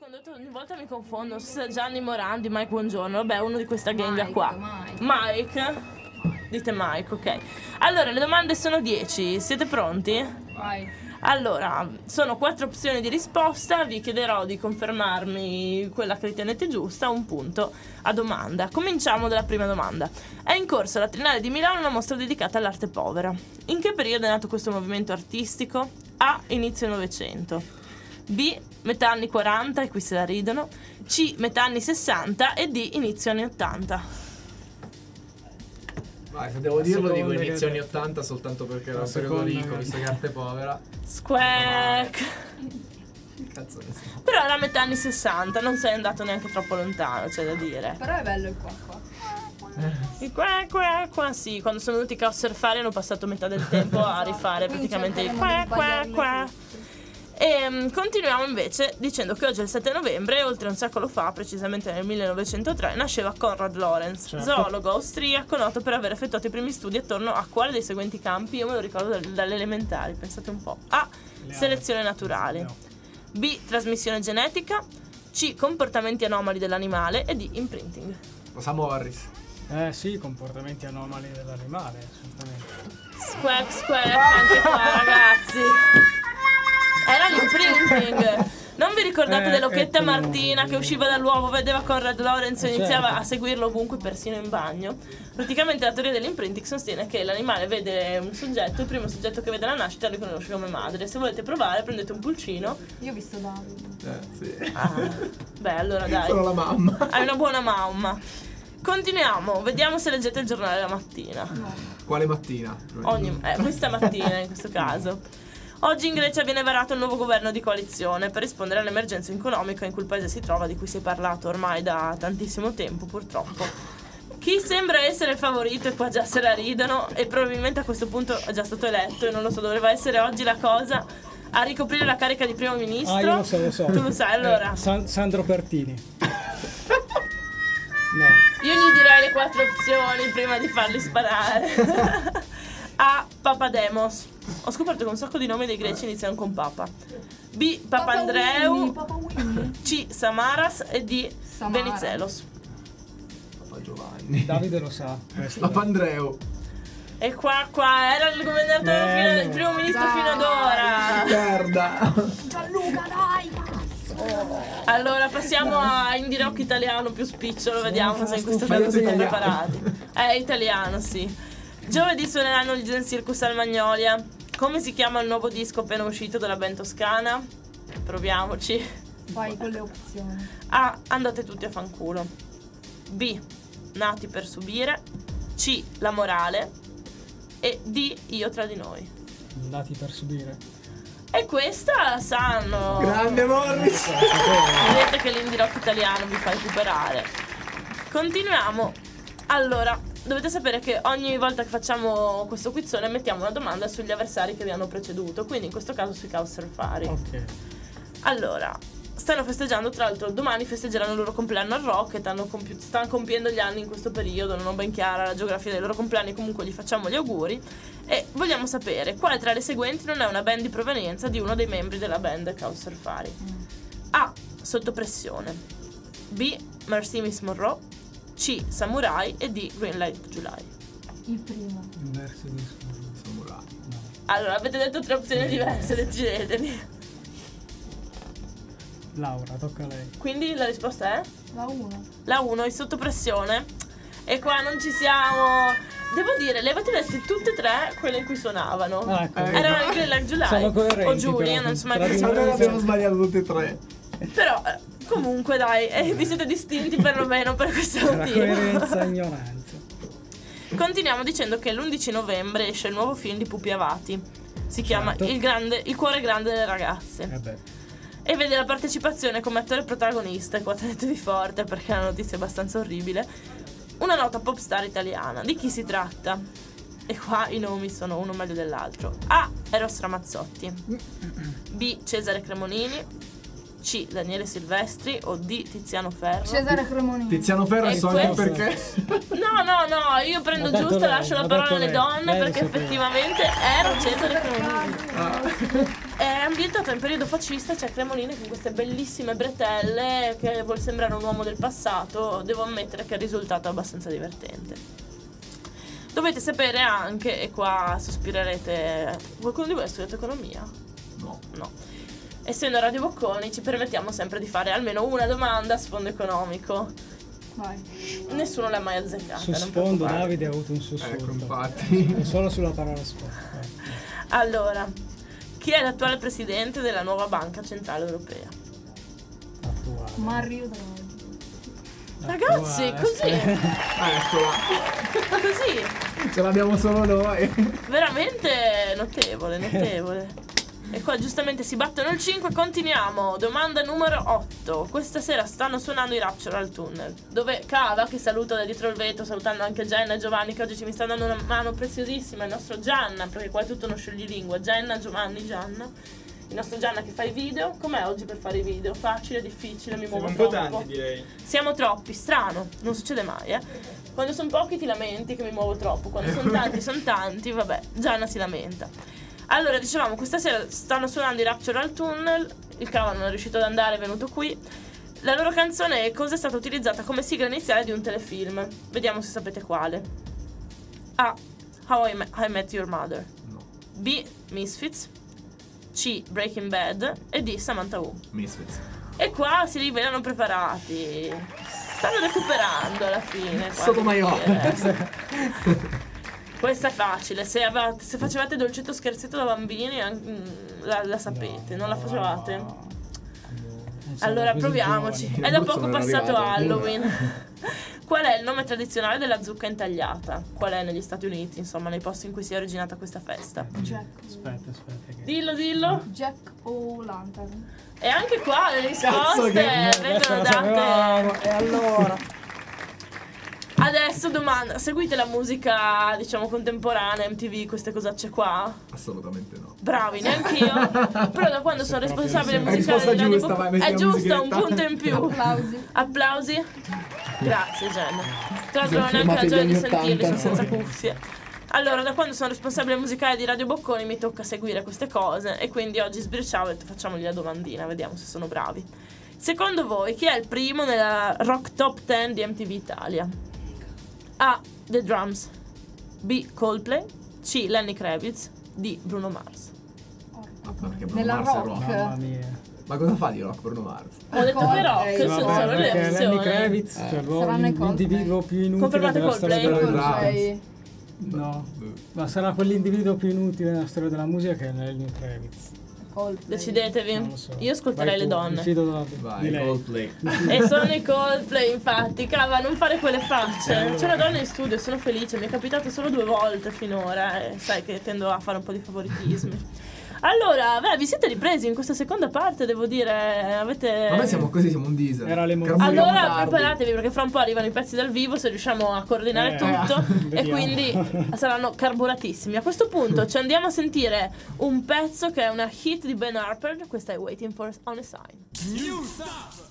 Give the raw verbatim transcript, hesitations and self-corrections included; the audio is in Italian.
condotto ogni volta mi confondo. Gianni Morandi, Mike Buongiorno. Vabbè, uno di questa gang Mike, qua. Mike. Mike. Dite Mike, ok. Allora, le domande sono dieci. Siete pronti? Vai. Allora, sono quattro opzioni di risposta. Vi chiederò di confermarmi quella che ritenete giusta, un punto a domanda. Cominciamo dalla prima domanda. È in corso alla Triennale di Milano una mostra dedicata all'arte povera. In che periodo è nato questo movimento artistico? A. Inizio Novecento. B. Metà anni quaranta, e qui se la ridono. C. Metà anni sessanta. E D. Inizio anni ottanta. Vai, se devo dirlo dico inizio anni ottanta soltanto perché era un periodo ricco, visto che arte povera. Squack. Cazzo ne so. Però era metà anni sessanta, non sei andato neanche troppo lontano, c'è da dire. Però è bello il qua qua. Il qua qua qua, sì, quando sono venuti a surfare hanno passato metà del tempo a rifare Quindi praticamente il cercheremo qua di qua sbagliarle qua. E um, continuiamo invece dicendo che oggi è il sette novembre, oltre un secolo fa, precisamente nel millenovecentotre, nasceva Konrad Lorenz, certo. zoologo austriaco noto per aver effettuato i primi studi attorno a quale dei seguenti campi? Io me lo ricordo dal- dalle elementari, pensate un po'. A. Selezione naturale. B. Trasmissione genetica. C. Comportamenti anomali dell'animale. E D. Imprinting. Cosa Morris? Eh sì, comportamenti anomali dell'animale, assolutamente. Squack squack, anche qua ragazzi. Era l'imprinting. Non vi ricordate Eh, dell'occhetta ecco, Martina che usciva dall'uovo, vedeva Konrad Lorenz e Eh, iniziava certo. a seguirlo ovunque, persino in bagno? Praticamente la teoria dell'imprinting sostiene che l'animale vede un soggetto, il primo soggetto che vede la nascita lo riconosce come madre. Se volete provare, prendete un pulcino. Io ho visto Davide. Eh, sì. Ah, beh, allora dai. Sono la mamma. Hai una buona mamma. Continuiamo, vediamo se leggete il giornale la mattina. Quale mattina? Ogni, eh, questa mattina in questo caso. Oggi in Grecia viene varato il nuovo governo di coalizione per rispondere all'emergenza economica in cui il paese si trova, di cui si è parlato ormai da tantissimo tempo, purtroppo. Chi sembra essere il favorito, e qua già se la ridono, e probabilmente a questo punto è già stato eletto, e non lo so, doveva essere oggi la cosa, a ricoprire la carica di primo ministro. Ah, io lo so, lo so. Tu lo sai, allora. Eh, San- Sandro Pertini. No. Io gli direi le quattro opzioni prima di farli sparare. A. Papademos. Ho scoperto che un sacco di nomi dei greci iniziano con Papa. B. Papandreou. Papa Winnie. C. Samaras. E D. Samaras. Venizelos. Papa Giovanni. Davide lo sa. questo. Papandreou. E qua qua era il governatore, Bello. fino, il primo ministro Dai. fino ad ora. Merda. Gianluca, dai, cazzo. Allora passiamo a Indirocco italiano più spicciolo, vediamo se in questo Ma caso io siete italiano. preparati. È italiano, sì. Giovedì suoneranno il Zen Circus al Magnolia. Come si chiama il nuovo disco appena uscito della band toscana? Proviamoci. Vai con le opzioni. A. Andate tutti a fanculo. B. Nati per subire. C. La morale. E D. Io tra di noi. Andati per subire. E questa la sanno. Grande Morris. Vedete che l'Indirocco italiano vi fa recuperare. Continuiamo. Allora, dovete sapere che ogni volta che facciamo questo quizzone mettiamo una domanda sugli avversari che vi hanno preceduto, quindi in questo caso sui Couchsurfari. Ok. Allora, stanno festeggiando, tra l'altro domani festeggeranno il loro compleanno al Rocket, hanno compi- stanno compiendo gli anni in questo periodo, non ho ben chiara la geografia dei loro compleanni, comunque gli facciamo gli auguri e vogliamo sapere quale tra le seguenti non è una band di provenienza di uno dei membri della band Couchsurfari. A. Sotto pressione. B. Mercy Miss Monroe. C. Samurai. E D. Green Light July. Il primo. Versi di Samurai. Allora, avete detto tre opzioni diverse, decidetevi. Laura, tocca a lei. Quindi la risposta è? La uno. La uno, il sotto pressione. E qua non ci siamo. Devo dire, le avete dette tutte e tre quelle in cui suonavano. Ah, ecco. Eh, Erano in Green Light July Sono coerenti, o Giulia, però, non so mai tra come si di loro. Allora pronuncia. abbiamo sbagliato tutti e tre. Però eh, comunque dai, eh, vi siete distinti perlomeno per questo La motivo. coerenza e ignoranza. Continuiamo dicendo che l'undici novembre esce il nuovo film di Pupi Avati. Si chiama Certo. il, grande, il cuore grande delle ragazze. Eh beh. E vede la partecipazione come attore protagonista, e qua tenetevi forte perché la notizia è abbastanza orribile, una nota pop star italiana. Di chi si tratta? E qua i nomi sono uno meglio dell'altro. A. Eros Ramazzotti. B. Cesare Cremonini. C. Daniele Silvestri. O D. Tiziano Ferro. Cesare Cremonini. Tiziano Ferro E so anche questo- perché. No, no, no, io prendo L'ha detto giusto e lei, lascio l'ha la parola detto alle lei. donne Lei lo perché sapeva. effettivamente era Cesare Cremonini. è ambientato in periodo fascista. C'è Cremonini con queste bellissime bretelle che vuol sembrare un uomo del passato. Devo ammettere che il risultato è abbastanza divertente. Dovete sapere anche, e qua sospirerete, qualcuno di voi ha studiato economia? No. No. Essendo Radio Bocconi ci permettiamo sempre di fare almeno una domanda a sfondo economico. Vai. Nessuno l'ha mai azzeccata. Su non sfondo preoccupare. Davide ha avuto un sussulto. Ecco, infatti. E solo sulla parola sfondo. Allora, chi è l'attuale presidente della nuova Banca Centrale Europea? Attuale. Mario Draghi. Ragazzi, Attuale, così, Ah, eccola. così, Ce l'abbiamo solo noi. veramente notevole, notevole. E qua giustamente si battono il cinque. Continuiamo, domanda numero otto. Questa sera stanno suonando i Rapture al tunnel, dove Cava, che saluto da dietro il vetro, salutando anche Jenna e Giovanni, che oggi ci mi stanno dando una mano preziosissima, il nostro Gianna, perché qua è tutto uno scioglilingua. Jenna, Giovanni, Gianna. Il nostro Gianna che fa i video. Com'è oggi per fare i video? Facile, difficile, mi muovo un po' troppo? tanti, direi. Siamo troppi, strano, non succede mai, eh. Quando sono pochi ti lamenti che mi muovo troppo, quando sono tanti, sono tanti, vabbè, Gianna si lamenta. Allora, dicevamo, questa sera stanno suonando i Rapture al tunnel, il Cava non è riuscito ad andare, è venuto qui. La loro canzone è cosa è stata utilizzata come sigla iniziale di un telefilm. Vediamo se sapete quale. A. How I, Me- I Met Your Mother. No. B. Misfits. C. Breaking Bad. E D. Samantha Who. Misfits. E qua si rivelano preparati. Stanno recuperando alla fine. qua Sotomayor. devo dire. Questa è facile. Se, avevate, se facevate dolcetto scherzetto da bambini, an- mm, la, la sapete. Non la facevate? Non siamo Allora così proviamoci. giovani. È da Abruzzo poco non è passato arrivato. Halloween. Qual è il nome tradizionale della zucca intagliata? Qual è negli Stati Uniti, insomma, nei posti in cui si è originata questa festa? Jack. Aspetta, aspetta. Che... Dillo, dillo. Jack o Lantern. E anche qua le Cazzo risposte che- vengono lo date. sapevamo, e allora? Adesso domanda, seguite la musica, diciamo, contemporanea, M T V, queste cosacce qua? Assolutamente no. Bravi, neanch'io. Però da quando sono proprio responsabile sì. La musicale risposta di Radio giusta, Bocconi- vai, metti è la giusto, un musichetta. punto in più. Applausi. Applausi. Grazie Jenna. Tra l'altro non ho Siamo neanche la fermati gioia di agli ottanta sentirli, sono senza noi. cuffie. Allora, da quando sono responsabile musicale di Radio Bocconi mi tocca seguire queste cose e quindi oggi sbirciavo e ho detto facciamogli la domandina, vediamo se sono bravi. Secondo voi chi è il primo nella Rock Top dieci di M T V Italia? A. The Drums. B. Coldplay. C. Lenny Kravitz. D. Bruno Mars. Ma perché Bruno Nella Mars è rock. Mamma mia. Ma cosa fa di rock Bruno Mars? Ho detto che rock, Coldplay. sono Vabbè, solo le perché Lenny opzioni. Kravitz, Eh. cioè l'uomo- Saranno i Coldplay. l'individuo più inutile Confermate della storia Coldplay? della musica. Coldplay. No, ma sarà quell'individuo più inutile nella storia della musica che è Lenny Kravitz. Coldplay. Decidetevi. Non lo so. Io ascolterei Vai le tu, donne. mi fido della- Vai, di lei. Coldplay. E sono i Coldplay, infatti. Cava, non fare quelle facce. C'è una donna in studio, sono felice. Mi è capitato solo due volte finora. E sai che tendo a fare un po' di favoritismi. Allora, beh, vi siete ripresi in questa seconda parte, devo dire. Avete. Ma noi siamo così, siamo un diesel. Era l'emozione. Carburiamo Allora tardi. preparatevi perché fra un po' arrivano i pezzi dal vivo se riusciamo a coordinare Eh, tutto e vediamo. quindi saranno carburatissimi. A questo punto ci andiamo a sentire un pezzo che è una hit di Ben Harper, questa è Waiting for on a Sign. New stuff.